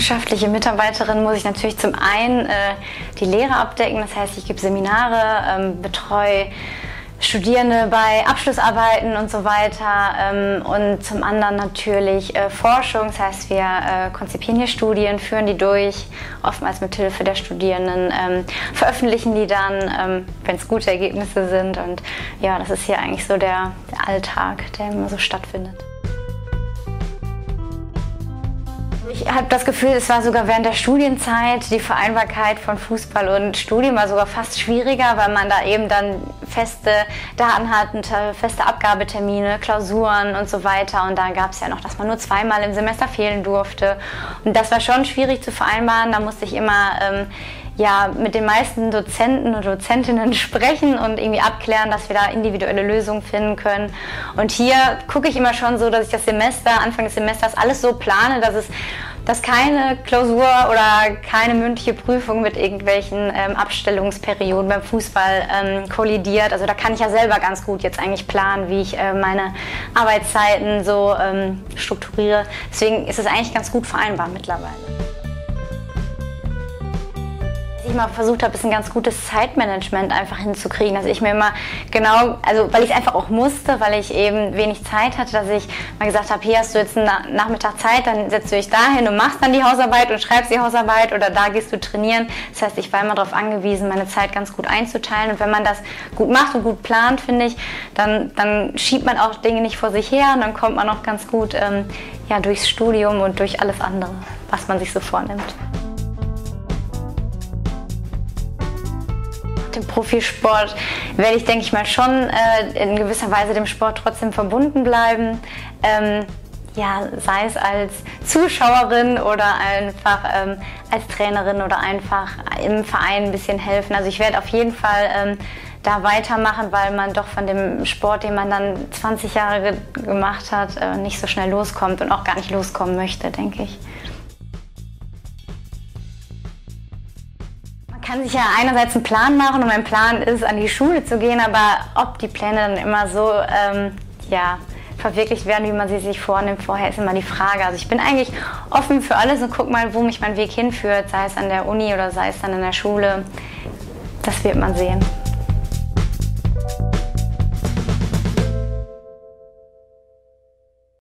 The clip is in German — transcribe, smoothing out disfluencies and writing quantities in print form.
wissenschaftliche Mitarbeiterin muss ich natürlich zum einen die Lehre abdecken, das heißt, ich gebe Seminare, betreue Studierende bei Abschlussarbeiten und so weiter und zum anderen natürlich Forschung, das heißt, wir konzipieren hier Studien, führen die durch, oftmals mit Hilfe der Studierenden, veröffentlichen die dann, wenn es gute Ergebnisse sind und ja, das ist hier eigentlich so der Alltag, der immer so stattfindet. Ich habe das Gefühl, es war sogar während der Studienzeit die Vereinbarkeit von Fußball und Studium war sogar fast schwieriger, weil man da eben dann feste Daten hat, feste Abgabetermine, Klausuren und so weiter. Und da gab es ja noch, dass man nur zweimal im Semester fehlen durfte. Und das war schon schwierig zu vereinbaren. Da musste ich immer ja, mit den meisten Dozenten und Dozentinnen sprechen und irgendwie abklären, dass wir da individuelle Lösungen finden können. Und hier gucke ich immer schon so, dass ich das Semester, Anfang des Semesters alles so plane, dass keine Klausur oder keine mündliche Prüfung mit irgendwelchen Abstellungsperioden beim Fußball kollidiert. Also da kann ich ja selber ganz gut jetzt eigentlich planen, wie ich meine Arbeitszeiten so strukturiere. Deswegen ist es eigentlich ganz gut vereinbar mittlerweile. Was ich mal versucht habe, ist ein ganz gutes Zeitmanagement einfach hinzukriegen, dass ich mir immer genau, also weil ich es einfach auch musste, weil ich eben wenig Zeit hatte, dass ich mal gesagt habe, hier hast du jetzt einen Nachmittag Zeit, dann setzt du dich dahin und machst dann die Hausarbeit und schreibst die Hausarbeit oder da gehst du trainieren. Das heißt, ich war immer darauf angewiesen, meine Zeit ganz gut einzuteilen und wenn man das gut macht und gut plant, finde ich, dann schiebt man auch Dinge nicht vor sich her und dann kommt man auch ganz gut ja, durchs Studium und durch alles andere, was man sich so vornimmt. Im Profisport werde ich, denke ich mal, schon in gewisser Weise dem Sport trotzdem verbunden bleiben. Ja, sei es als Zuschauerin oder einfach als Trainerin oder einfach im Verein ein bisschen helfen. Also ich werde auf jeden Fall da weitermachen, weil man doch von dem Sport, den man dann 20 Jahre gemacht hat, nicht so schnell loskommt und auch gar nicht loskommen möchte, denke ich. Man kann sich ja einerseits einen Plan machen und mein Plan ist, an die Schule zu gehen, aber ob die Pläne dann immer so ja, verwirklicht werden, wie man sie sich vornimmt, vorher ist immer die Frage. Also ich bin eigentlich offen für alles und guck mal, wo mich mein Weg hinführt, sei es an der Uni oder sei es dann in der Schule. Das wird man sehen.